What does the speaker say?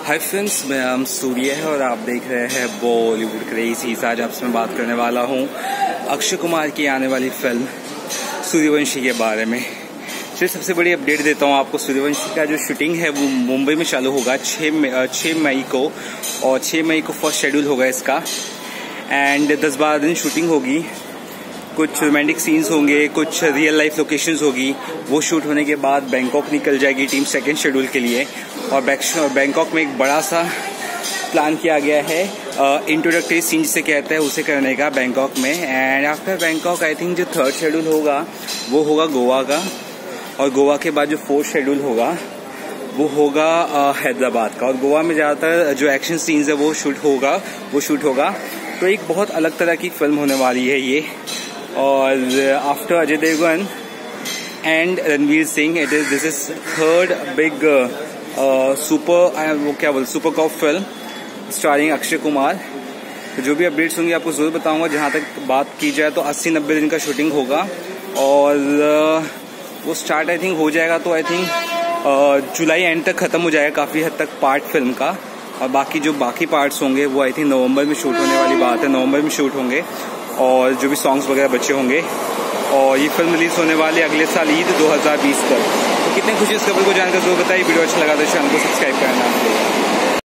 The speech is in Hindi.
हाय फ्रेंड्स, मैं नाम सूर्य है और आप देख रहे हैं बॉलीवुड क्रेजीज। आज आपसे मैं बात करने वाला हूँ अक्षय कुमार की आने वाली फिल्म सूर्यवंशी के बारे में। चलिए सबसे बड़ी अपडेट देता हूँ आपको। सूर्यवंशी का जो शूटिंग है वो मुंबई में चालू होगा 6 मई को, और 6 मई को फर्स्ट शेड्यूल होगा इसका। एंड 10-12 दिन शूटिंग होगी। कुछ रोमांटिक सीन्स होंगे, कुछ रियल लाइफ लोकेशंस होगी। वो शूट होने के बाद बैंकॉक निकल जाएगी टीम सेकेंड शेड्यूल के लिए। और बैंकॉक में एक बड़ा सा प्लान किया गया है इंट्रोडक्टरी सीन जिसे कहते हैं उसे करने का बैंकॉक में। And after Bangkok I think जो थर्ड शेड्यूल होगा वो होगा गोवा का, और गोवा के बाद जो फोर्थ शेड्यूल होगा वो होगा हैदराबाद का। और गोवा में ज़्यादातर जो एक्शन सीन्स है वो शूट होगा। तो एक बहुत अलग तरह की फिल्म होने वाली है ये। और after Ajay Devgan and Ranveer Singh this is third big super cop film starring Akshay Kumar. तो जो भी अपडेट्स होंगी आपको जरूर बताऊंगा। जहां तक बात की जाए तो 80-90 दिन का शूटिंग होगा, और वो स्टार्ट आई थिंक हो जाएगा तो आई थिंक जुलाई एंड तक खत्म हो जाएगा काफी हद तक पार्ट फिल्म का। और बाकी पार्ट्स होंगे वो आई थिंक नवंबर में शूट होने वाली बात है। नवंबर में शूट होंगे और जो भी सॉन्ग्स वगैरह बचे होंगे। और ये फिल्म रिलीज होने वाली अगले साल ईद 2020 तक। तो कितनी खुशी इस खबर को जानकर जरूर बताइए। वीडियो अच्छा लगा तो चैनल को सब्सक्राइब करना।